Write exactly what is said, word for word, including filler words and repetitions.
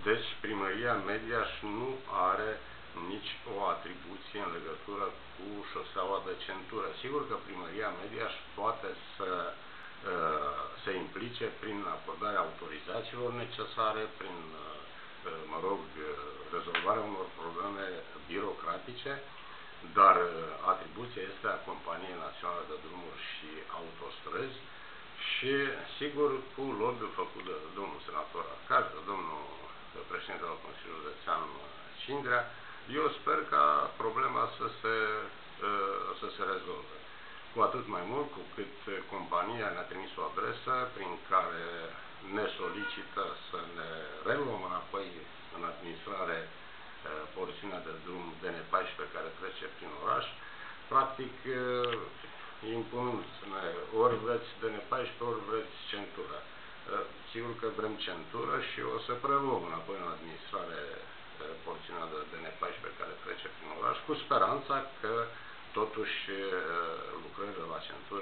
Deci Primăria Mediaș nu are nici o atribuție în legătură cu șoseaua de centură. Sigur că Primăria Mediaș poate să se implice prin acordarea autorizațiilor necesare, prin, mă rog, rezolvarea unor probleme birocratice, dar atribuția este a Companiei Naționale de Drumuri și Autostrăzi și, sigur, cu lobby-ul făcut de domnul senator Arcaș, de domnul președinte al Consiliului Județean Cindrea, eu sper ca problema să se, să se rezolve. Cu atât mai mult cu cât compania ne-a trimis o adresă prin care ne solicită să ne reluăm înapoi în administrare porțiunea de drum D N paisprezece care trece prin oraș, practic impunându-ne ori vreți D N paisprezece, ori vreți centură. Sigur că vrem centură și o să preluăm înapoi în administrare porțiunea de D N paisprezece care trece prin oraș, cu speranța că totuși lucrările la centură